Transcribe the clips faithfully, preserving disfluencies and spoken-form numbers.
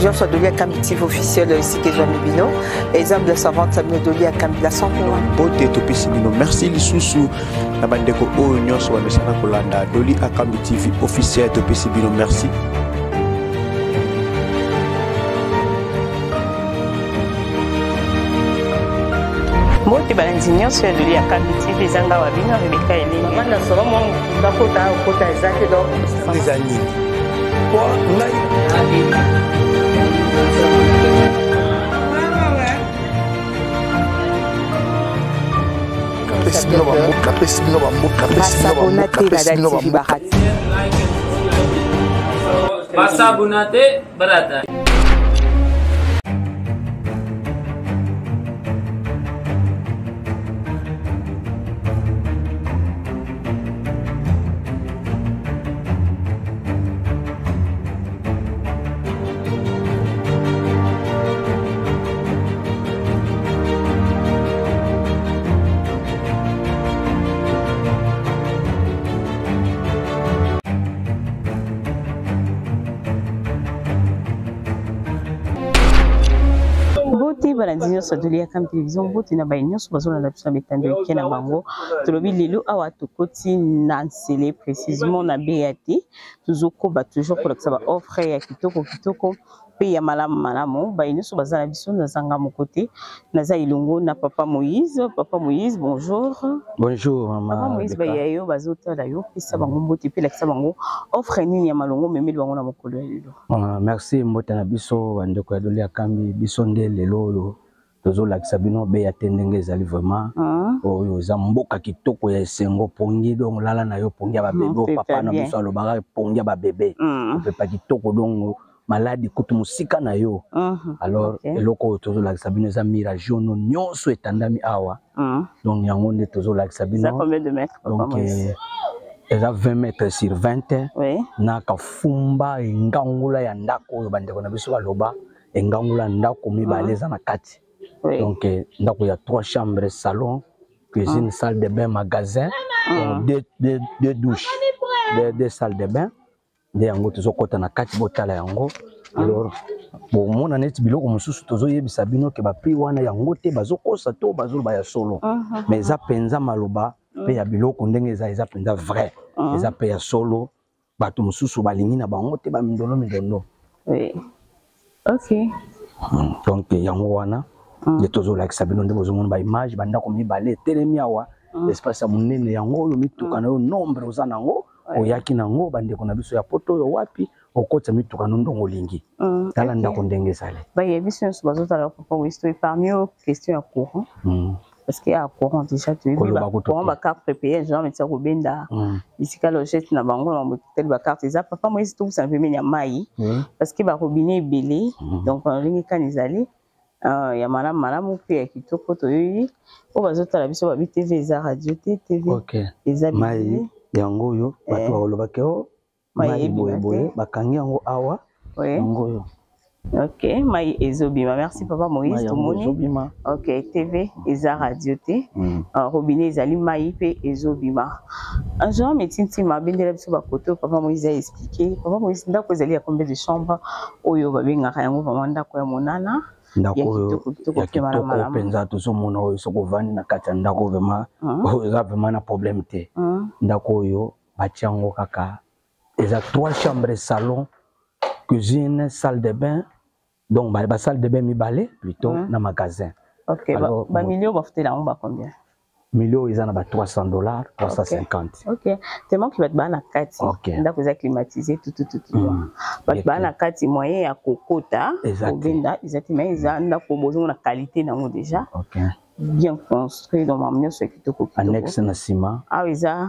télévision soit donnée à Kambitif officiel ici que Jean Mibino. Exemple de savante ça me donne à Kambi la cent pour cent. Beauté topi simino. Merci Lisusu. Na bandeko o nyonso wa mesana kolanda doli à Kambitif officiel topi simino. Merci. Moti balanzinyo sur doli à Kambitif les anga wa bino Rebecca Eleni. Maman na solo mon dakota kota ezaki donc les amis. Quoi ngai Pesmino bamuka, pesmino bamuka, pesmino bamuka, pesmino bamuka. Masabunate barata. balanzinyo sadoli ya kam télévision bote na bainyo so bazona na biso betando ke na bango tolobi lelo awa tokoti na nsele précisément na B A T tuzoko ba toujours pour que ça va offre ya kitoko kitoko pe ya malamu malamu bainyo so bazana biso na zanga mo côté na za ilongo na papa Moïse papa Moïse bonjour bonjour maman papa Moïse ba yayo bazota la yo pisa bango mbote pe la kisa bango offre nini ya malongo memeli bango na mokolo lelo merci mbota na biso bandeko ya doli ya kambi biso nde lelo tozo lakisa bino be ya tendenge ezali vraiment oyo za mboka kitoko ya esengo pongi donc lala na yo pongi ya ba bébé papa na biso alobaka pongi ya ba bébé pe pa kitoko donc maladi kutu musika na yo alors eloko tozo lakisa bino za mirage no nyonso etandami awa donc yango nde tozo lakisa bino ça combien de mètres donc eza vingt mètres sur vingt na kafumba engangula ya ndako oyo bandeko na biso baloba engangula ndako mibale eza na kati. Oui. Donc, il y a trois chambres, salon, cuisine, ah. salle de bain, magasin, ah. deux, deux, deux douches, deux, deux salles de bain. Il y a quatre botala yango. Alors, pour mon année, bilo comme sous tozo yebisa bino ke ba prix wana yango te bazoko sa to bazolo ba ya solo. Mais za penza maloba pe ya bilo ko ndenge za za penza vrai. Za pe ya solo bato mususu balingi na bango te ba mindolo mindolo. Oui. OK. Donc yango wana de toujours like sabino nde bozomona ba image banda ko mibale telemi awa espace ya munene yango yo mituka na yo nombre ozana ngo oyaki nango bande ko na biso ya poto yo wapi okotsa mituka no ndongo lingi tala ndako ndenge sale ba yebiso so bazota la papa wisto parmi aux questions à courant parce qu'il y a courant déjà tu veux ba courant ba carte prépayée genre metsa ko benda ici ka logette na bango na motel ba carte za papa moi tout ça veut venir mai parce que ba robinet belé donc en ligne kanizali ah ya malamu malamu pe ya kitoko toyoyi o bazota la biso ba B T V za radio T V eza mai yango yo bato balobaka o mai boye boye bakangi yango awa yango yo. OK mai ezobima merci papa Moïse tomoni OK T V eza radio T robinet ezali mai pe ezobima un jour metinti mabendela biso ba koto papa Moïse a expliqué papa Moïse ndako ezali ya combien de chambres oyo babengaka yango vraiment ndako ya monana ndako ya kitoko penza tozomona oyo soko vandi na kati ya ndako vraiment eza vraiment na problème te ndako oyo batiango kaka eza trois chambres salon cuisine salle de bain donc ba salle de bain mibale plutôt na magasin. OK ba, ba million ba futela on ba combien million ils en a trois cents dollars trois cent cinquante. OK tellement qui va te bana kati ndako eza climatisé tout tout tout ba te bana kati moyen ya kokota obenda ezati mais eza ndako bozo na qualité nango déjà OK bien construit dans mamio ce qui te coupe annexe na ciment ah oui ça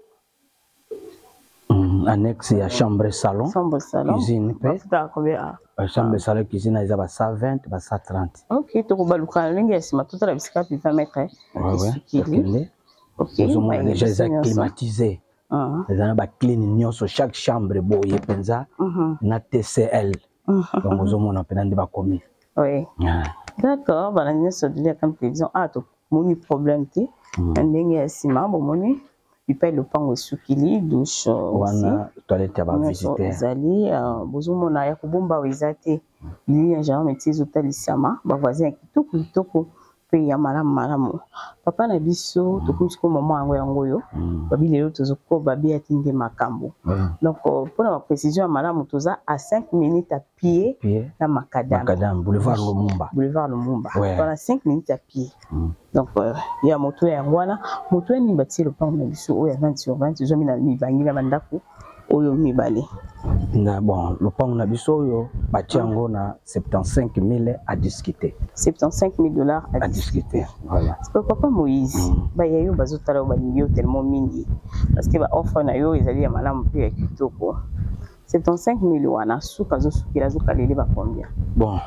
annexe ya chambre salon chambre salon cuisine pe combien chambre salon cuisine eza ba cent vingt ba cent trente. OK to ko baluka lingi ya sima tout la bisika puis vingt mètres ouais OK mais déjà c'est climatisé eza na ba clean nyonso chaque chambre boye penza na T C L donc ozomona pena ndi ba komi. Oui d'accord bana nyonso de la comme télévision ah to moni problème te ndenge ya sima bo moni bipai lopango sukili douche wana toilette ya ba visiter ezali bozomona ya kobomba ezate bilili ya genre métier otalisama ba voisin kitoko kitoko pe ya malamu malamu papa na biso tokuti ko maman yango yango yo babi lelo tozoko babi atinde makambo donc pour la précision ya malamu toza à cinq minutes à pied na Macadam Macadam boulevard Lumumba boulevard Lumumba voilà cinq minutes à pied donc il y a moto ya ngwana moto ni bati le pan na biso o ya vingt sur vingt zo mina mibangi na bandako oyo mibale na bon le pan na biso oyo bati yango na soixante-quinze mille à discuter soixante-quinze mille dollars à, à discuter. discuter voilà c'est que papa Moïse mm. ba yayo bazotala ba nyo tellement mingi parce que ba offre na yo ezali ya malamu pe ya kitoko soixante-quinze mille wana suka zo sukila zo kalele ba combien bon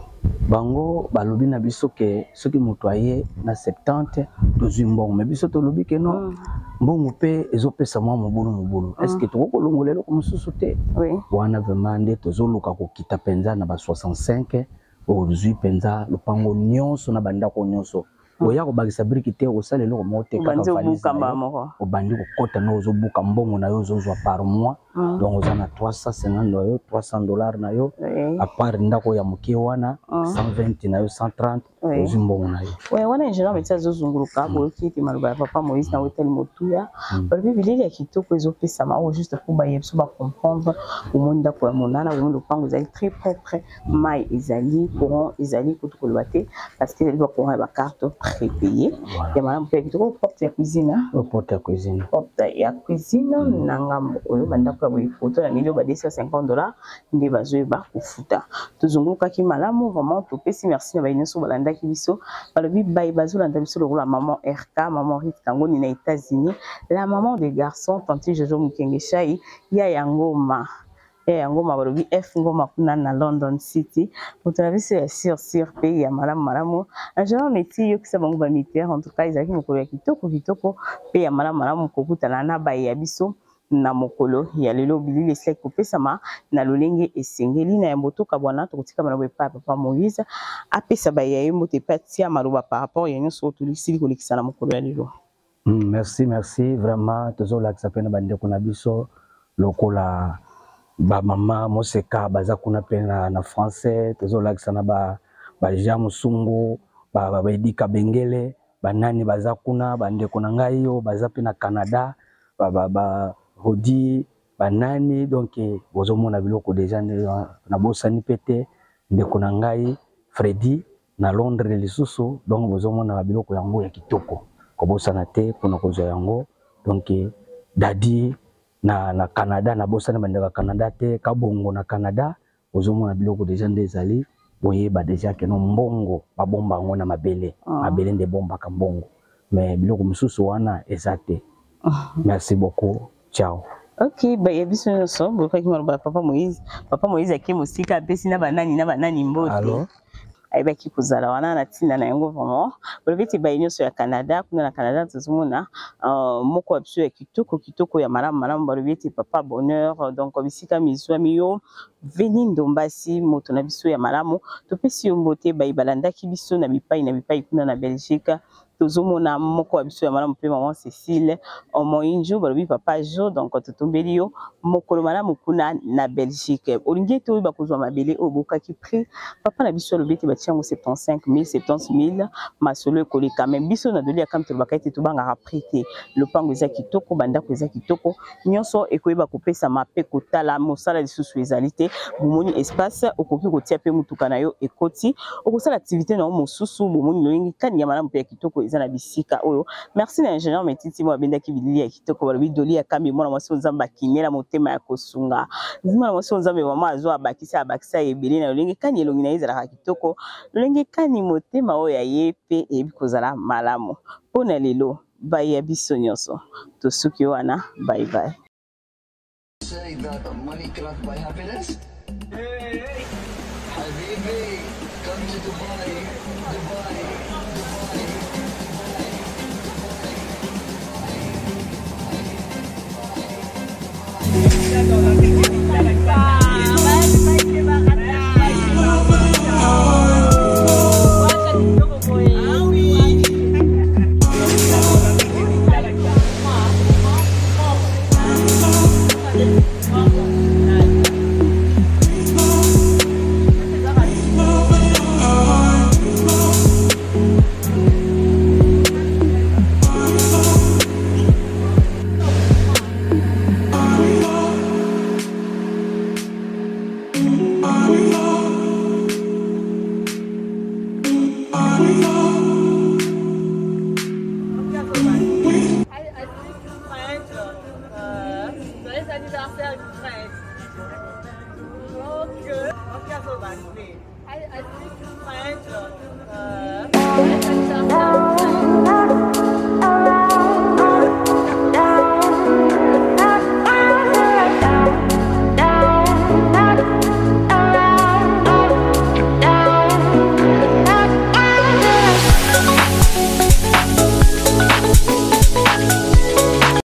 bango balobi na biso ke soki moto aye na soixante tozwi mbongo mais biso tolobi ke non mbongo pe ezopesa mwa mobulu mobulu est ce que tokolongolelo ko mosusu te wana vraiment nde tozoluka kokita penza na ba soixante-cinq ozwi penza lopango nyonso na bandako nyonso oya ko bagisa briki te osala eloko mo te kaka valise obandi kokota na ozobuka mbongo na yo ozozwa par mois donc oza na trois cent cinquante na yo trois cents dollars na yo à part ndako ya mokie wana cent vingt na yo cent trente ozwi mbongo na yo ouais wana ingénieur métier azozunguluka boyoki te maloba ya papa Moïse na hôtel Motuya balobi bilili ya kitoko ezopesa ma juste pour baye biso ba comprendre omoni ndako ya monana omoni lopango ezali très propre mai ezali courant ezali kotokoloba te parce que ezali ba courant ya ba carte prépayé ya madame pe kitoko porte ya cuisine porte ya cuisine porte ya cuisine na ngambo oyo bandako ya boye photo na million ba deux cent cinquante dollars nde bazoyeba kofuta tozungulukaki malamu vraiment topesi merci na bayineso balandaki biso balobi baye bazolanda biso lokola maman R K maman Rit Kangoni na États-Unis la maman des garçons tante Jojo Mukenge Shai ya yangoma ya ngoma balobi F ngoma kuna na London City pour traverser sur sur pays ya malamu malamu agent métier yo kisa bango ba militaire en tout cas izaki mokolo ya kitoko kitoko pe ya malamu malamu kokutana na baye ya biso na mokolo ya lelo bilili esai kopesama na lolenge esengeli na ya motoka bwana tokotika bana bepa papa Moïse apesa baye ya mbote patia maluba par rapport ya nyonso tulisili kolekisa na mokolo ya lelo. Merci merci vraiment tozola kisapena bande kuna biso lokola ba mama moseka baza kuna pena na français tozola kisana ba ba jamu sungu ba ba edika bengele banani baza kuna bande kuna ngai yo baza pena Canada ba ba, ba Rodi banani donc bozomona biloko déjà na bosani pete ndeko na ngai Freddy na Londres lisusu donc bozomona biloko yango ya kitoko ko bosana te pona kozwa yango donc dadi na na Canada na bosana bandeka Canada te kabongo na Canada bozomona biloko déjà ndezali boyeba déjà ke no mbongo babomba ngo na mabele mabele nde bomba ka mbongo mais biloko mususu wana ezate. Merci beaucoup. Ciao. Ok, bah il y a biso nyonso boka ki maloba papa Moïse papa Moïse aki mosika apesi na banani na banani mbote alors aiba ki kozala wana na tinda na yango vraiment bolobeti ba nyonso ya Canada kuna na Canada tozomona euh moko ya biso ya kitoko kitoko ya malamu malamu bolobeti papa bonheur donc bisika mizwa miyo veni ndombasi moto na biso ya malamu topesi yo mbote ba ibalandaki biso na bipai na bipai kuna na Belgique tozomona moko ya biso ya malamu pe maman Cécile omoinjo balobi papa Jo donc totombeli yo mokolo malamu kuna na Belgique olingi to ba kozwa mabele obokaki prix papa na biso lobeti batiango soixante-quinze mille soixante mille masolo ekoleka même biso na doli ya kamto bakati to banga prêter le pango eza kitoko banda ko eza kitoko nyonso ekoyeba kopesa mape kotala mosala lisusu ezalité bomoni espace okoki kotia pe mutuka na yo ekoti okosala activité na mosusu bomoni lolingi kani ya malamu pe kitoko na bisika oyo merci na ingénieur Metiti mo abenda ki bilili ya kitoko balobi doli ya kambi mwana mwasi nzamba kinela motema ya kosunga zima mwasi nzamba mama azo abakisa abakisa ebele na lolenge kani elongi na ezala kitoko lolenge kani motema oyo ya yepe ebi kozala malamu pona lelo baye ya biso nyonso tosuki wana bye bye. Say that money cannot buy happiness. Hey, hey. Habibi, come to Dubai, Dubai. Don't